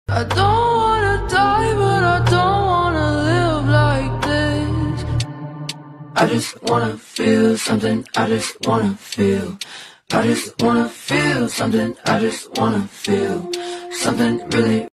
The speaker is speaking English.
I don't wanna die, but I don't wanna live like this. I just wanna feel something, I just wanna feel. I just wanna feel something, I just wanna feel something really